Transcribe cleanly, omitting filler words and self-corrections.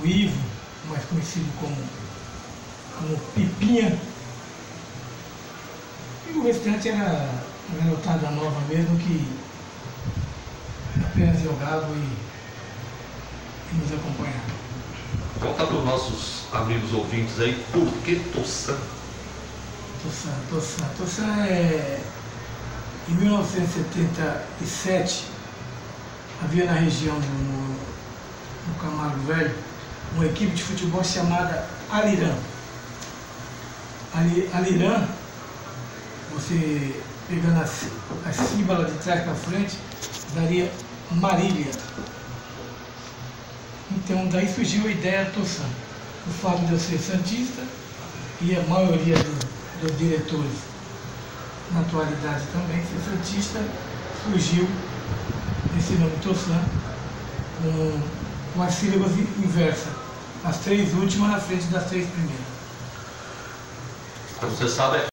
o Ivo, mais conhecido como Pipinha. E o restante era a garotada nova mesmo que apenas jogava e nos acompanhava. Conta para os nossos amigos ouvintes aí, por que Tossan? Tossan é... Em 1977, havia na região, no Camargo Velho, uma equipe de futebol chamada Alirã. Alirã, você pegando a sílaba de trás para frente, daria Marília. Então daí surgiu a ideia Tossan. O fato de eu ser santista e a maioria dos diretores na atualidade também ser santista, surgiu esse nome Tossan com as sílabas inversas, as três últimas na frente das três primeiras. Então você sabe